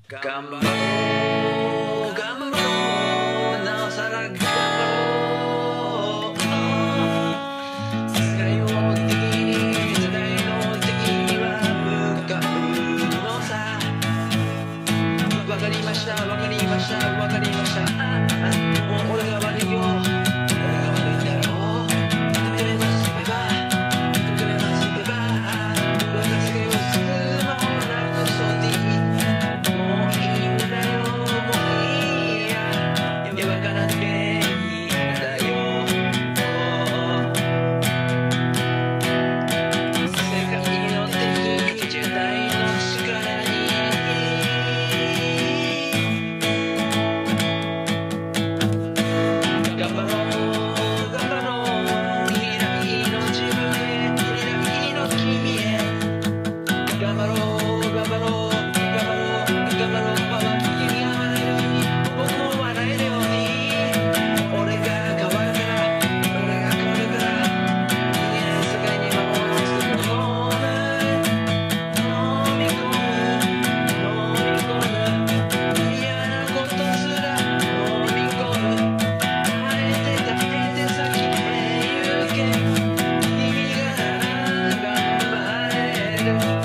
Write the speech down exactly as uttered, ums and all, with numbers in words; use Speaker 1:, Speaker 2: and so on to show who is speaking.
Speaker 1: 頑張ろう頑張ろうなおさら頑張ろう世界の敵に世界の敵には向かうのさわかりましたわかりましたわかりましたああもう俺が悪いよ俺が悪いんだろう止めますバイバイ止めますバイバイ俺が世界を救うのなくそでいい君がなら頑張れる